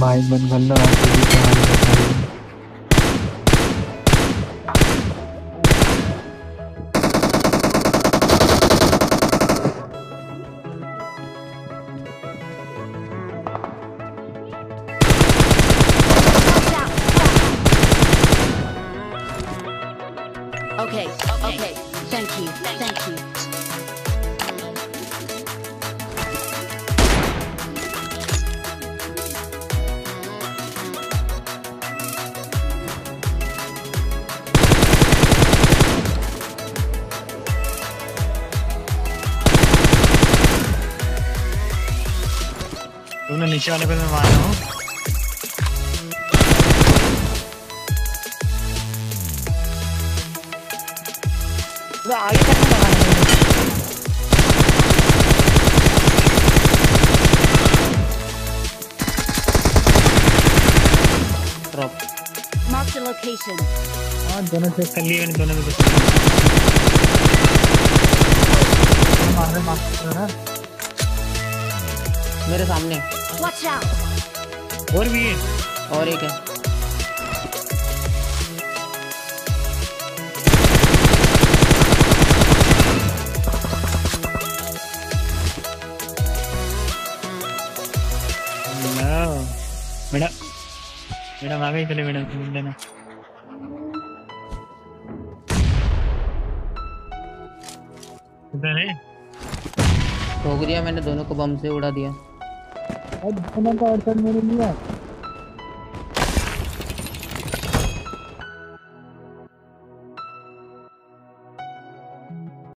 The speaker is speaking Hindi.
भाई मन कर लो आप भी कहानी बताइए। Okay, okay. Thank you, thank you. तुमने नीचे वाले पे मैं मार रहा हूँ। आगे तक में लगाना है। ड्रॉप। Mark the location. हाँ दोनों चेक कर लिए मैंने दोनों में कुछ मार रहा मेरे सामने। Watch out. और भी है और एक है। मैडम मैडम आ गई। चले मैडम तुम लेना। किधर है? ठोक दिया मैंने दोनों को बम से उड़ा दिया। और दोनों का अड़चन मेरे लिए